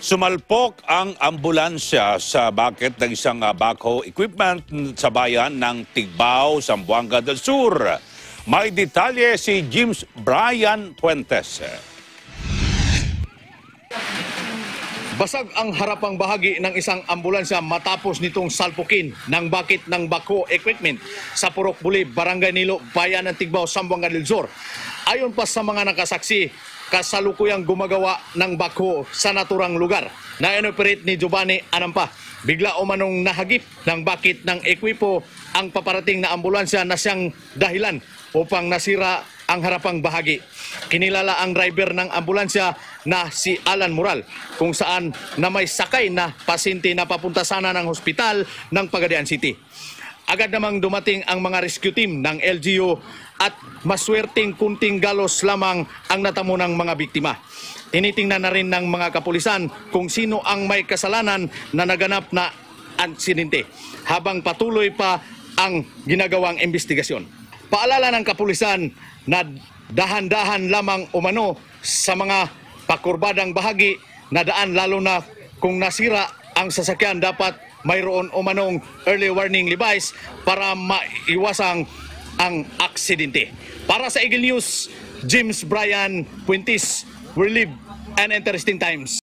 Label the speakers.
Speaker 1: Sumalpok ang ambulansya sa bakit ng isang backhoe equipment sa bayan ng Tigbao, Zamboanga Del Sur. May detalye si James Brian Puentes.
Speaker 2: Basag ang harapang bahagi ng isang ambulansya matapos nitong salpukin ng bakit ng backhoe equipment sa Purok Buli, Barangay Nilo, bayan ng Tigbao, Zamboanga Del Sur. Ayon pa sa mga nakasaksi, kasalukuyang gumagawa ng backhoe sa naturang lugar na inoperate ni Giovanni Anampa. Bigla umanong nahagip ng bakit ng ekwipo ang paparating na ambulansya na siyang dahilan upang nasira ang harapang bahagi. Kinilala ang driver ng ambulansya na si Alan Moral, kung saan na may sakay na pasyente na papunta sana ng hospital ng Pagadian City. Agad namang dumating ang mga rescue team ng LGU at maswerteng kunting galos lamang ang natamo ng mga biktima. Tinitingnan na rin ng mga kapulisan kung sino ang may kasalanan na naganap na aksidente habang patuloy pa ang ginagawang investigasyon. Paalala ng kapulisan na dahan-dahan lamang umano sa mga pakurbadang bahagi na daan, lalo na kung nasira ang sasakyan. Dapat mayroon umanong early warning device para maiwasang ang aksidente. Para sa Eagle News, James Brian Puentes, we live an interesting times.